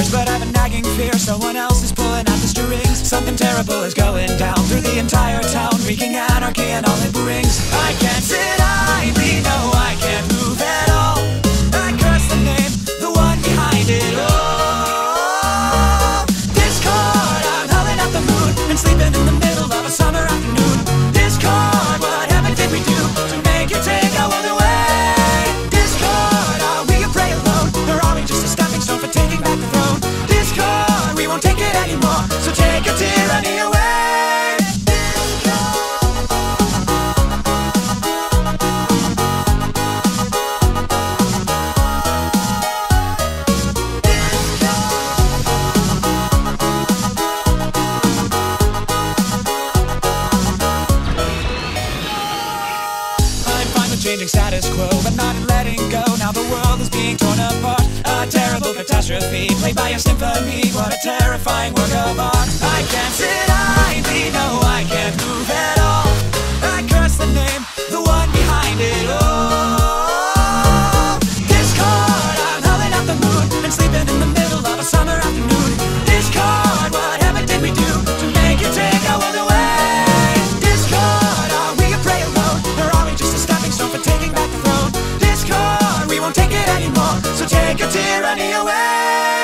years, but I have a nagging fear someone else is pulling at the strings. Something terrible is going down through the entire town, wreaking anarchy and all it brings. I can't sit idly, no, I can't move at all. I curse the name, the one behind it all. Discord, I'm howling at the moon and sleeping in the middle of a summer afternoon. Discord, what heaven did we do to make you take our world away? Discord, are we a prey alone, or are we just a stepping stone for taking back the throne? Discord, we won't take it anymore, so take your tyranny away. Changing status quo, but not in letting go. Now the world is being torn apart, a terrible catastrophe played by a symphony. What a terrifying work of art. I can't sit idly, no, I can't move at all. I curse the name, the one behind it all. Discord, I'm howling at the moon and sleeping in the middle of a summer afternoon. Discord, what heaven did we do to make you take our world away? Discord, are we a prey alone, or are we just a stepping stone for taking back the throne? Discord, we won't take it anymore, so take your tyranny away.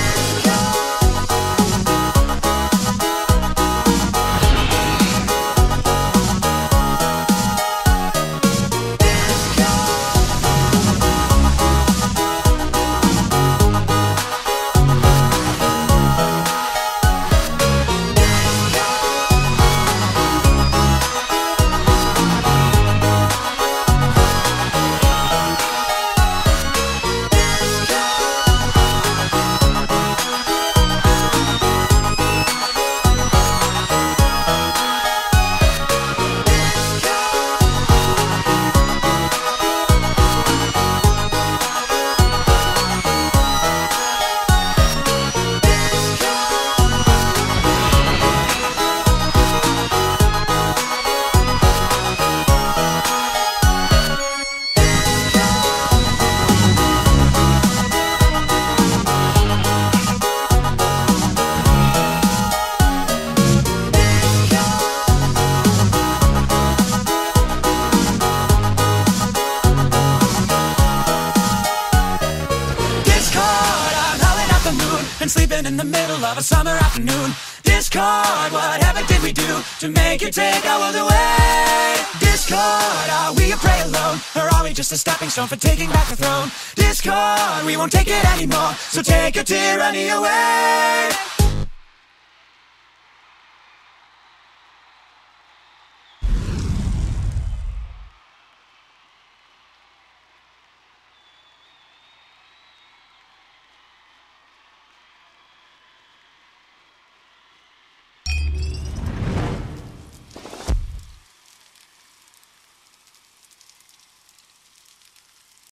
And sleeping in the middle of a summer afternoon. Discord, what heaven did we do to make you take our world away? Discord, are we a prey alone, or are we just a stepping stone for taking back the throne? Discord, we won't take it anymore, so take your tyranny away.